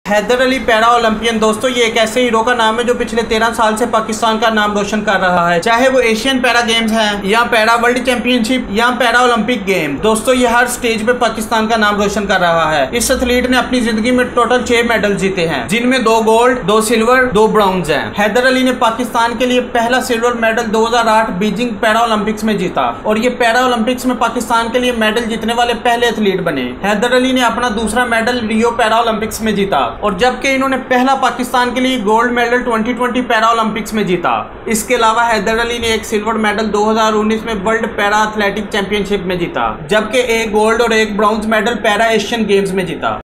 Haider Ali para Olympian दोस्तों ये एक ऐसे हीरो का नाम है जो पिछले 13 साल से पाकिस्तान का नाम रोशन कर रहा है। चाहे वो एशियन पैरा गेम्स हैं या पैरा वर्ल्ड चैंपियनशिप या पैरा ओलंपिक गेम, दोस्तों ये हर स्टेज पे पाकिस्तान का नाम रोशन कर रहा है। इस एथलीट ने अपनी जिंदगी में टोटल 6 मेडल जीते हैं, जिनमें 2 गोल्ड, 2 सिल्वर, 2 ब्रॉन्ज हैं। हैदर अली ने पाकिस्तान के लिए पहला silver medal 2008 Beijing para Olympics में जीता और ये पैरा ओलंपिक्स में पाकिस्तान के लिए मेडल जीतने वाले पहले एथलीट बने। हैदर अली ने अपना दूसरा मेडल रियो पैरा ओलंपिक्स में जीता और जबकि इन्होंने पहला पाकिस्तान के लिए गोल्ड मेडल 2020 पैरा ओलंपिक्स में जीता। इसके अलावा हैदर अली ने एक सिल्वर मेडल 2019 में वर्ल्ड पैरा एथलेटिक चैंपियनशिप में जीता, जबकि एक गोल्ड और एक bronze medal para Asian games में जीता।